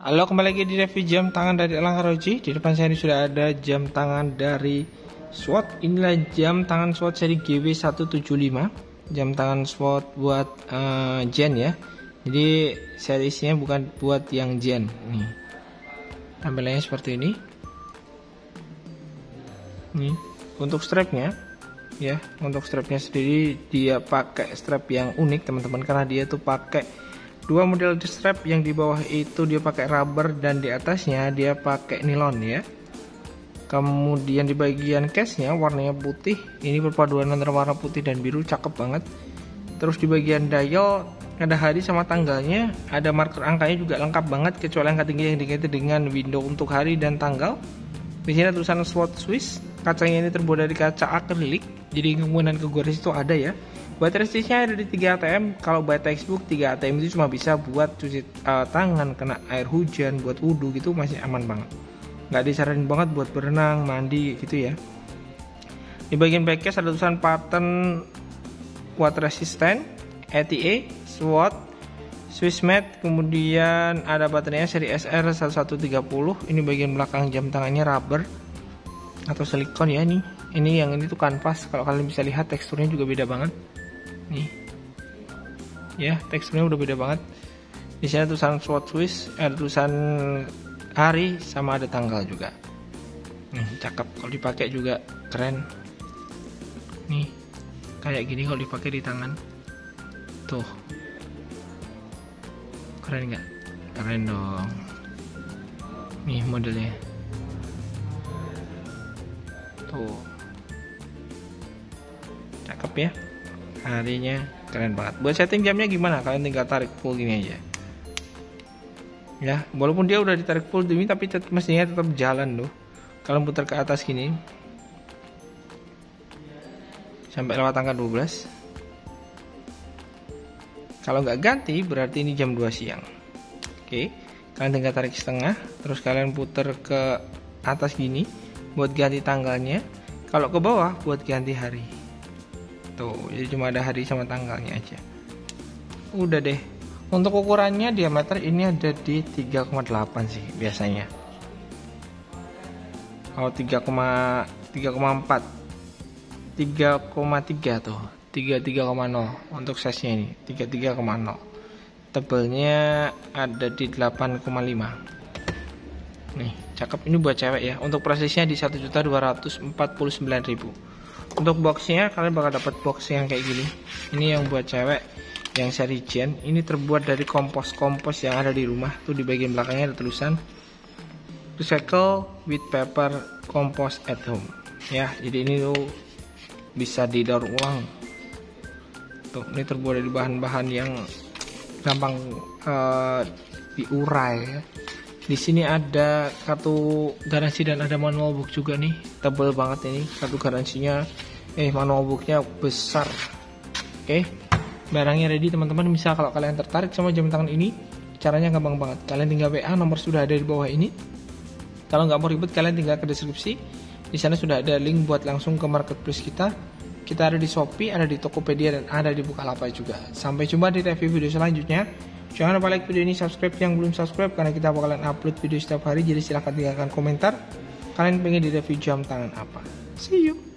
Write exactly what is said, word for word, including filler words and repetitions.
Halo, kembali lagi di review jam tangan dari Elangkaroji. Di depan saya ini sudah ada jam tangan dari Swatch. Inilah jam tangan Swatch seri G W seratus tujuh puluh lima. Jam tangan Swatch buat uh, Gen ya. Jadi seriesnya bukan buat yang Gen. Nih, tampilannya seperti ini. Nih, untuk strapnya ya, untuk strapnya sendiri dia pakai strap yang unik teman-teman, karena dia tuh pakai dua model strap. Yang di bawah itu dia pakai rubber dan di atasnya dia pakai nilon ya. Kemudian di bagian case-nya warnanya putih. Ini perpaduan antara warna putih dan biru, cakep banget. Terus di bagian dial ada hari sama tanggalnya, ada marker angkanya juga lengkap banget, kecuali angka tinggi yang diganti dengan window untuk hari dan tanggal. Di sini ada tulisan Swatch Swiss. Kacanya ini terbuat dari kaca akrilik, jadi kemungkinan ke garis itu ada ya. Baterai resistnya ada di tiga A T M. Kalau baterai textbook tiga A T M itu cuma bisa buat cuci uh, tangan, kena air hujan, buat wudhu gitu masih aman banget. Nggak disaranin banget buat berenang, mandi gitu ya. Di bagian backcase ada tulisan pattern water resistant, A T A, Swatch, Swiss Made. Kemudian ada baterainya seri S R satu satu tiga nol. Ini bagian belakang jam tangannya rubber atau silikon ya. Nih, ini yang ini tuh kanvas. Kalau kalian bisa lihat teksturnya juga beda banget. Nih, ya teksturnya udah beda banget. Di sini tulisan Swatch Swiss, ada tulisan hari sama ada tanggal juga. Nih, cakep. Kalau dipakai juga keren. Nih, kayak gini kalau dipakai di tangan. Tuh, keren nggak? Keren dong. Nih modelnya. Tuh, cakep ya. Harinya keren banget. Buat setting jamnya gimana? Kalian tinggal tarik full gini aja. Ya, walaupun dia udah ditarik full gini, tapi tetap mestinya tetap jalan loh. Kalian putar ke atas gini sampai lewat angka dua belas. Kalau nggak ganti berarti ini jam dua siang. Oke, kalian tinggal tarik setengah, terus kalian putar ke atas gini buat ganti tanggalnya. Kalau ke bawah buat ganti hari. Tuh, jadi cuma ada hari sama tanggalnya aja. Udah deh. Untuk ukurannya diameter ini ada di tiga koma delapan sih biasanya. Oh, tiga koma empat. tiga koma tiga tuh. tiga puluh tiga koma nol untuk size-nya ini. tiga puluh tiga koma nol. Tebalnya ada di delapan koma lima. Nih, cakep. Ini buat cewek ya. Untuk prosesnya di satu juta dua ratus empat puluh sembilan ribu. Untuk boxnya kalian bakal dapat box yang kayak gini. Ini yang buat cewek yang seri Gen. Ini terbuat dari kompos-kompos yang ada di rumah. Tuh di bagian belakangnya ada tulisan recycle with paper compost at home. Ya, jadi ini tuh bisa didaur ulang. Tuh, ini terbuat dari bahan-bahan yang gampang uh, diurai ya. Di sini ada kartu garansi dan ada manual book juga nih, tebel banget ini kartu garansinya. Eh, manual booknya besar. Oke, barangnya ready teman-teman. Misal kalau kalian tertarik sama jam tangan ini, caranya gampang banget. Kalian tinggal W A, nomor sudah ada di bawah ini. Kalau nggak mau ribet, kalian tinggal ke deskripsi. Di sana sudah ada link buat langsung ke marketplace kita. Kita ada di Shopee, ada di Tokopedia, dan ada di Bukalapak juga. Sampai jumpa di review video selanjutnya. Jangan lupa like video ini, subscribe yang belum subscribe, karena kita bakalan upload video setiap hari. Jadi silahkan tinggalkan komentar kalian pengen di review jam tangan apa. See you.